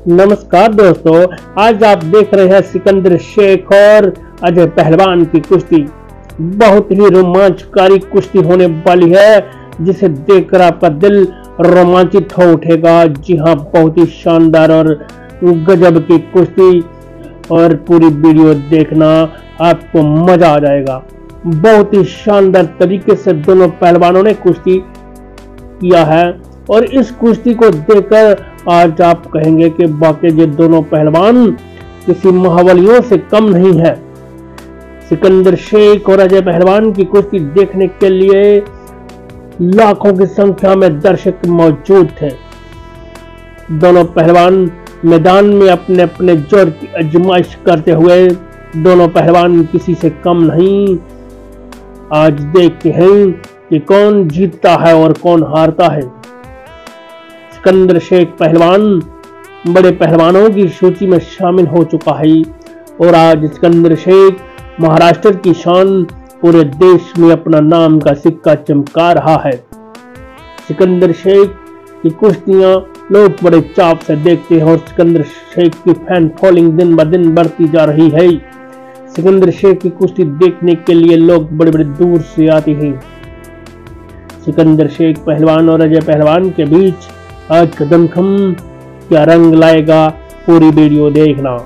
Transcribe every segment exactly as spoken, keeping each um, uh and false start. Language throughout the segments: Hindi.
नमस्कार दोस्तों, आज आप देख रहे हैं सिकंदर शेख और अजय पहलवान की कुश्ती। बहुत ही रोमांचकारी कुश्ती होने वाली है, जिसे देखकर आपका दिल रोमांचित हो उठेगा। जी हाँ, बहुत ही शानदार और गजब की कुश्ती, और पूरी वीडियो देखना, आपको मजा आ जाएगा। बहुत ही शानदार तरीके से दोनों पहलवानों ने कुश्ती किया है, और इस कुश्ती को देखकर आज आप कहेंगे कि वाकई ये दोनों पहलवान किसी महाबलियों से कम नहीं है। सिकंदर शेख और अजय पहलवान की कुश्ती देखने के लिए लाखों की संख्या में दर्शक मौजूद थे। दोनों पहलवान मैदान में अपने अपने जोर की आजमाइश करते हुए, दोनों पहलवान किसी से कम नहीं। आज देखते हैं कि कौन जीतता है और कौन हारता है। सिकंदर शेख पहलवान बड़े पहलवानों की सूची में शामिल हो चुका है, और आज सिकंदर शेख महाराष्ट्र की शान पूरे देश में अपना नाम का सिक्का चमका रहा है। सिकंदर शेख की कुश्तियां लोग बड़े चाव से देखते हैं, और सिकंदर शेख की फैन फॉलोइंग दिन ब दिन बढ़ती जा रही है। सिकंदर शेख की कुश्ती देखने के लिए लोग बड़े बड़े दूर से आते हैं। सिकंदर शेख पहलवान और अजय पहलवान के बीच आज का दमखम क्या रंग लाएगा, पूरी वीडियो देखना।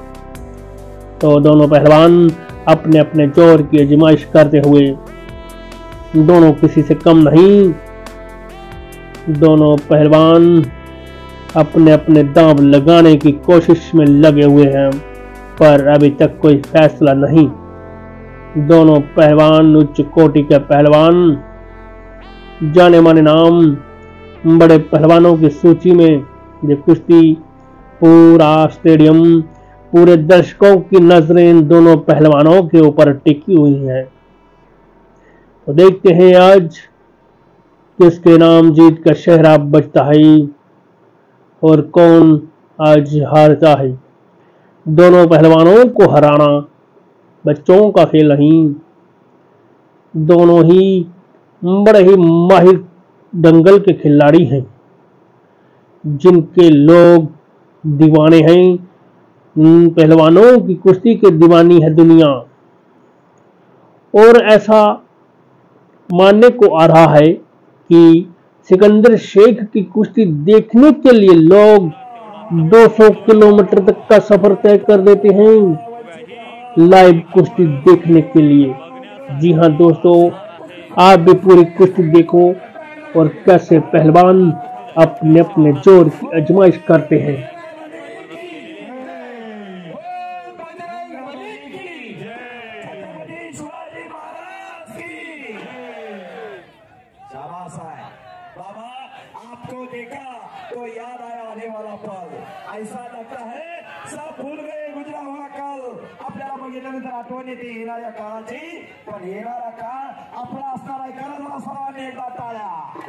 तो दोनों पहलवान अपने अपने जोर की आजमाइश करते हुए, दोनों किसी से कम नहीं। दोनों पहलवान अपने अपने दांव लगाने की कोशिश में लगे हुए हैं, पर अभी तक कोई फैसला नहीं। दोनों पहलवान उच्च कोटि के पहलवान, जाने माने नाम, बड़े पहलवानों की सूची में ये कुश्ती पूरा स्टेडियम, पूरे दर्शकों की नजरें इन दोनों पहलवानों के ऊपर टिकी हुई हैं। तो देखते हैं आज किसके नाम जीत का शहरा बजता है और कौन आज हारता है। दोनों पहलवानों को हराना बच्चों का खेल नहीं। दोनों ही बड़े ही माहिर दंगल के खिलाड़ी हैं, जिनके लोग दीवाने हैं। पहलवानों की कुश्ती के दीवानी है दुनिया, और ऐसा मानने को आ रहा है कि सिकंदर शेख की कुश्ती देखने के लिए लोग दो सौ किलोमीटर तक का सफर तय कर देते हैं लाइव कुश्ती देखने के लिए। जी हाँ दोस्तों, आप भी पूरी कुश्ती देखो और कैसे पहलवान अपने अपने जोर की आजमाइश करते हैं। बाबा, आपको देखा तो याद आया आने वाला पल। ऐसा लगता है सब भूल गए गुजरा हुआ कल। आपल्याला बघितल्यानंतर आठवण येते येणाऱ्या काळाची, पण येणारा काळ आपला असणार आहे। करा सर्वांनी एकदा टाळ्या।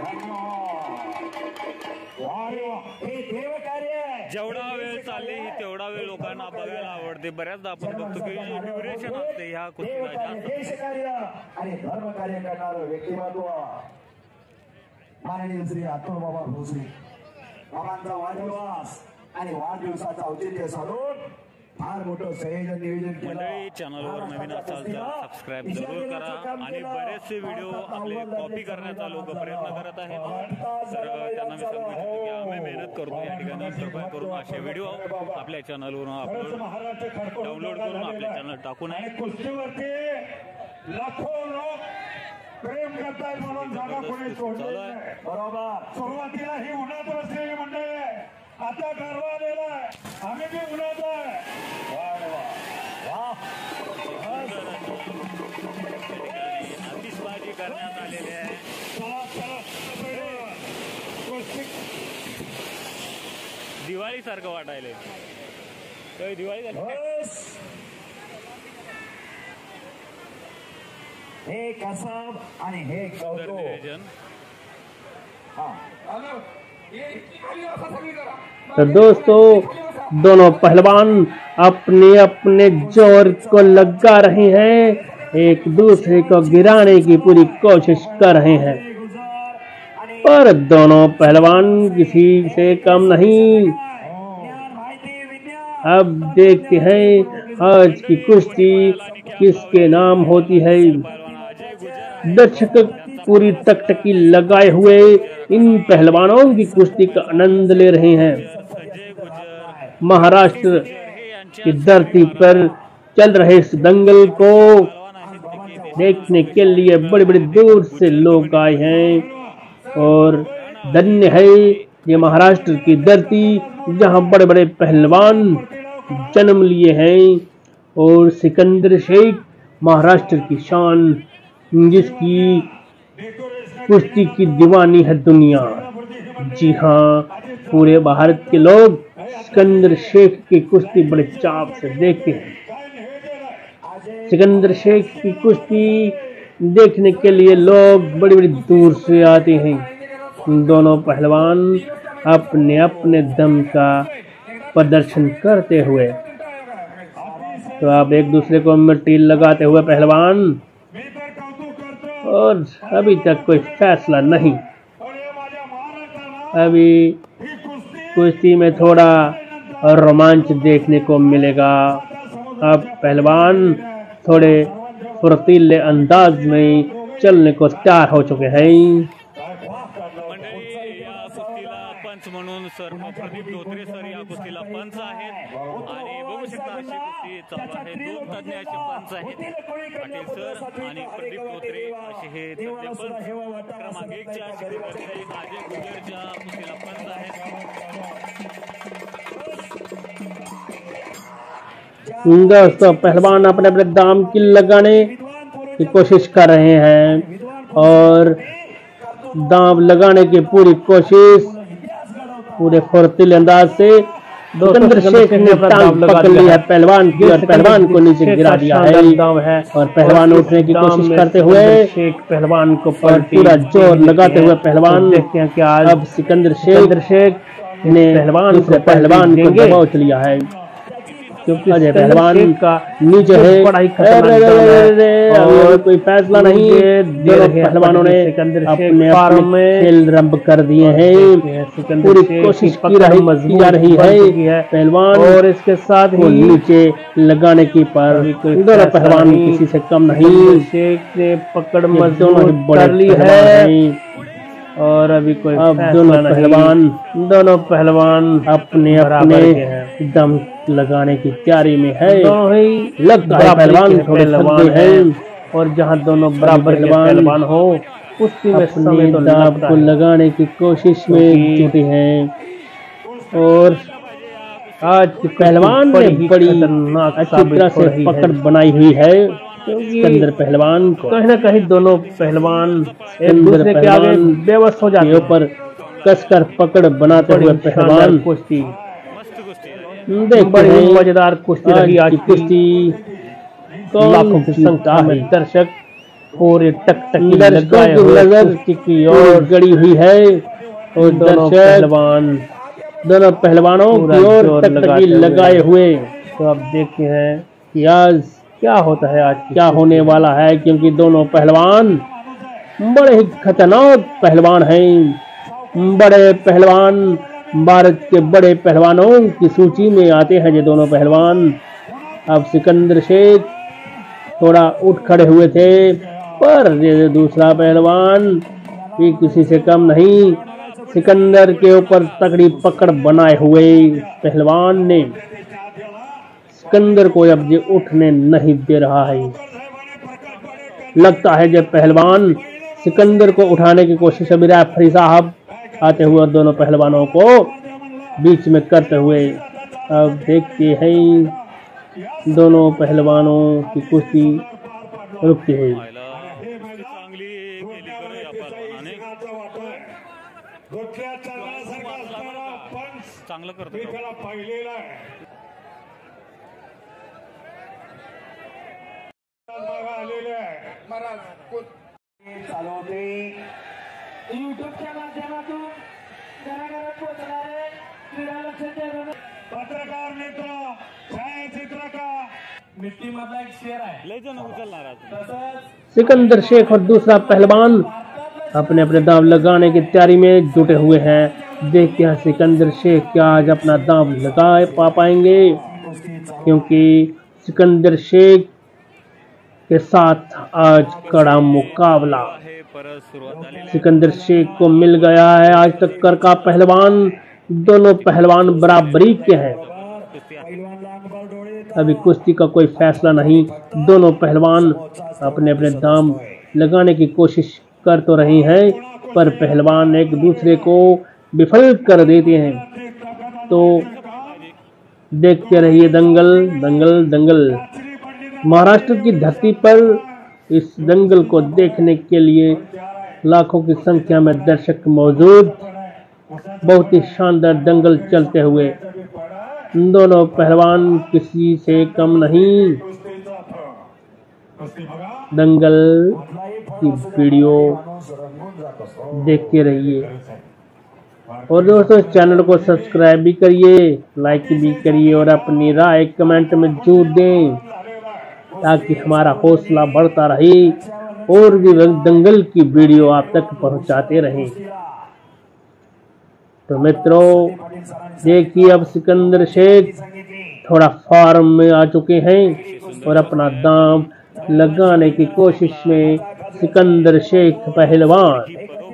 हे देव कार्य जेवढा वेळ चालली तेवढा वेळ लोकांना बघायला आवडते। बऱ्याचदा आपण बघतो की ड्युरेशन असते ह्या कुस्तीला। देश कार्य आणि धर्म कार्य करणारं व्यक्तिमत्व माननीय श्री अतुल बाबा भोसले बाबांचा वाढदिवस आणि वाढदिवसाचं औचित्य साधून फार मोठं संयोजन नियोजन केलं। मंडळी, चॅनलवर नवीन असाल तर सबस्क्राईब जरूर करा, आणि बरेचसे व्हिडिओ आपले कॉपी करण्याचा लोक प्रयत्न करत आहेत, तर त्यांना मी सांगू इच्छितो की आम्ही मेहनत करतो या ठिकाणी कृपा करून असे व्हिडिओ आपल्या चॅनलवरून अपलोड डाउनलोड करून आपल्या चॅनल टाकून आहे। कुस्तीवरती लाखो लोक प्रेम करतायत म्हणून जागा कोणी सोडली नाही। बरोबर, सुरुवातीला ही उन्हात बसलेली मंडळी आहे, आता गरबा दिलाय, आम्ही बी उन्हात आहे। आतिषबाजी करण्यात आलेली आहे। दिवाळी सारखं वाटायलंय, दिवाळी हे कसब आणि हे नियोजन। तो दोस्तों, दोनों पहलवान अपने अपने जोर को लगा रहे हैं, एक दूसरे को गिराने की पूरी कोशिश कर रहे हैं, पर दोनों पहलवान किसी से कम नहीं। अब देखते हैं आज की कुश्ती किसके नाम होती है। दर्शक पूरी टकटकी लगाए हुए इन पहलवानों की कुश्ती का आनंद ले रहे हैं। महाराष्ट्र की धरती पर चल रहे इस दंगल को देखने के लिए बड़े बड़े दूर से लोग आए हैं और धन्य है ये महाराष्ट्र की धरती जहां बड़े बड़े पहलवान जन्म लिए हैं। और सिकंदर शेख महाराष्ट्र की शान, जिसकी कुश्ती की दीवानी है दुनिया। जी हाँ, पूरे भारत के लोग सिकंदर शेख की कुश्ती बड़े चाव से देखते हैं। सिकंदर शेख की कुश्ती देखने के लिए लोग बड़ी बड़ी दूर से आते हैं। दोनों पहलवान अपने अपने दम का प्रदर्शन करते हुए, तो आप एक दूसरे को मिट्टी लगाते हुए पहलवान, और अभी तक कोई फैसला नहीं। अभी कुश्ती में थोड़ा रोमांच देखने को मिलेगा। अब पहलवान थोड़े फुर्तीले अंदाज में चलने को तैयार हो चुके हैं। पंच म्हणून सर प्रदीप धोत्रे सर या कुस्तीला पंच आहेत आणि बघू शकता अशी कुस्ती चालू आहे। दोन तज्ञ असे पंच आहेत, पाटील सर आणि प्रदीप धोत्रे असे हे तज्ञ पंच। क्रमांक एक च्या शिखरावरती अजय गुजरच्या कुस्तीला पंच आहेत। दोस्तों पहलवान अपने अपने दाम की लगाने की कोशिश कर रहे हैं और दाम लगाने की पूरी कोशिश पूरे फुर्तीले अंदाज से सिकंदर शेख ने टांग पकड़ ली है पहलवान की और पहलवान को नीचे गिरा दिया है। और पहलवान उठने की कोशिश करते हुए शेख पहलवान को पर पूरा जोर लगाते हुए पहलवान देखते हैं कि अब सिकंदर शेख शेख ने पहलवान से पहलवान को दबाव लिया है, क्योंकि अजय पहलवान का नीचे है और कोई फैसला नहीं है। पहलवानों ने अपने अपने खेल रंभ कर दिए हैं। पूरी कोशिश की रही जा रही है पहलवान और इसके साथ ही नीचे लगाने की, पर दोनों पहलवान किसी से कम नहीं। शेख ने पकड़ मजबूत कर ली है और अभी कोई अब दोनों पहलवान दोनों पहलवान अपने अपने दम लगाने की तैयारी में है। लगता है पहलवान थोड़े लंबे हैं और जहां दोनों बराबर पहलवान हो उसकी में समय तो दाव को लगाने की कोशिश में जुटे हैं। और आज पहलवान ने बड़ी अच्छी तरह से पकड़ बनाई हुई है सिकंदर पहलवान को। कहीं ना कहीं दोनों पहलवान एक दूसरे के आगे बेबस हो जाते हैं। ऊपर कसकर पकड़ बनाते हुए पहलवान कुश्ती बड़ी मजेदार कुश्ती रही आज कुश्ती। लाखों की संख्या में दर्शक पूरे टकटकी लगाए हुए की ओर गड़ी हुई है और दोनों पहलवान दोनों पहलवानों की ओर टकटकी लगाए हुए। तो अब देखते हैं कि आज क्या होता है, आज क्या होने वाला है, क्योंकि दोनों पहलवान बड़े ही खतरनाक पहलवान हैं। बड़े पहलवान भारत के बड़े पहलवानों की सूची में आते हैं ये दोनों पहलवान। अब सिकंदर शेख थोड़ा उठ खड़े हुए थे, पर ये दूसरा पहलवान भी किसी से कम नहीं। सिकंदर के ऊपर तगड़ी पकड़ बनाए हुए पहलवान ने सिकंदर को अब ये उठने नहीं दे रहा है। लगता है जब पहलवान सिकंदर को उठाने की कोशिश अभी रेफरी साहब आते हुए और दोनों पहलवानों को बीच में करते हुए। अब देखते हैं दोनों पहलवानों की कुश्ती रुकती हुई। चांगलं करतो युट्यूबच्या माध्यमातून घराघरात पोहोचणारे क्रीडा लक्ष पत्रकार मित्र छायाचित्रकार मिट्टी मधला एक शेर आहे लय जण उचलणार आज। सिकंदर शेख और दूसरा पहलवान अपने अपने दांव लगाने की तैयारी में जुटे हुए हैं। देखते हैं सिकंदर शेख क्या आज अपना दांव लगा पा पाएंगे। क्योंकि सिकंदर शेख के साथ आज कड़ा मुकाबला। सिकंदर शेख को मिल गया है आज टक्कर का पहलवान। दोनों पहलवान बराबरी के हैं। अभी कुश्ती का कोई फैसला नहीं। दोनों पहलवान अपने अपने दाम लगाने की कोशिश कर तो रहे हैं, पर पहलवान एक दूसरे को विफल कर देते हैं। तो देखते रहिए दंगल दंगल दंगल। महाराष्ट्र की धरती पर इस दंगल को देखने के लिए लाखों की संख्या में दर्शक मौजूद। बहुत ही शानदार दंगल चलते हुए, दोनों पहलवान किसी से कम नहीं। दंगल की वीडियो देखते रहिए और दोस्तों चैनल को सब्सक्राइब भी करिए, लाइक भी करिए और अपनी राय कमेंट में जरूर दें ताकि हमारा हौसला बढ़ता रहे और भी दंगल की वीडियो आप तक पहुंचाते रहें। तो मित्रों देखिए अब सिकंदर शेख थोड़ा फॉर्म में आ चुके हैं और अपना दाम लगाने की कोशिश में सिकंदर शेख पहलवान।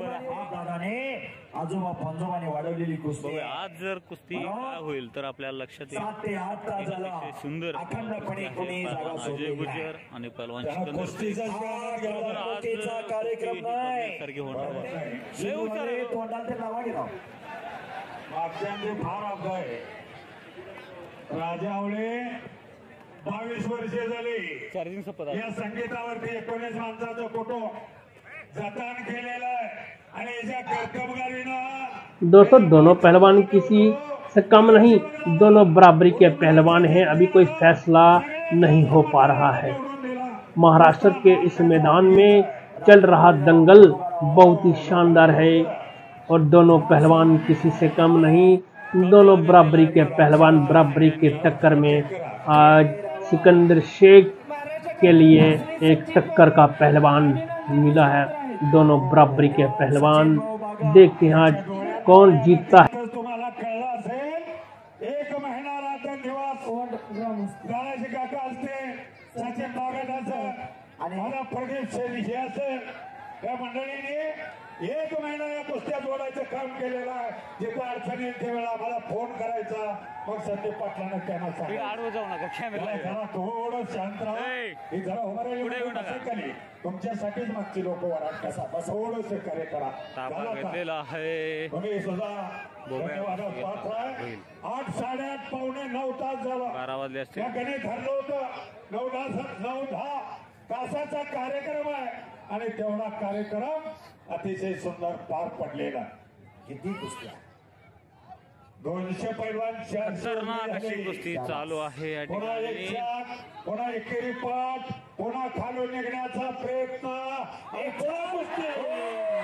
आज जर कुस्ती काय होईल तर आपल्याला लक्षात येईल सुंदर अजय गुजर आणि पहलवान सिकंदर सारखे होणार। फार अपघात राजा आवळे बावीस वर्षे झाली चार्जिंग संपत या संगीतावरती एकोणीस माणसाचा फोटो जतन केलेला आहे आणि याच्या कर्तबगारीनं दोस्तों दोनों पहलवान किसी से कम नहीं, दोनों बराबरी के पहलवान हैं। अभी कोई फैसला नहीं हो पा रहा है। महाराष्ट्र के इस मैदान में चल रहा दंगल बहुत ही शानदार है और दोनों पहलवान किसी से कम नहीं। दोनों बराबरी के पहलवान बराबरी के टक्कर में आज सिकंदर शेख के लिए एक टक्कर का पहलवान मिला है। दोनों बराबरी के पहलवान देखते हैं आज कौन जीतता है। तुम्हाला कळलं असेल एक महिना रात्र दिवस गणेश काका असते, सचिन बागडाचं आणि मला प्रदीप शेळके असेल या मंडळीने एक महिना या कुस्त्या जोडायचं काम केलेलं आहे। जिथे अडचण येईल त्यावेळेला आम्हाला फोन करायचा, मग संदीप पाटलांना त्यांना सांगा थोडं शांत राहा, ही जरा उभारली तुमच्यासाठीच मागची लोक वरात कसा बस थोडंस कार्य करा। तुम्ही सुद्धा धन्यवादात पात्र आहे। आठ साडेआठ पावणे नऊ तास झाला बारा वाजले असते या गणित ठरलं होतं नऊ दहा नऊ दहा तासाचा कार्यक्रम आहे आणि तेवढा कार्यक्रम अतिशय सुंदर पार पडलेला। किती कुस्त्या दोनशे पैलवान खतरनाक अशी कुस्ती चालू आहे या पुन्हा एक ठिकाणी। चाक पुन्हा एकेरी पाठ पुन्हा खालून निघण्याचा प्रयत्न आणि पुन्हा कुस्ती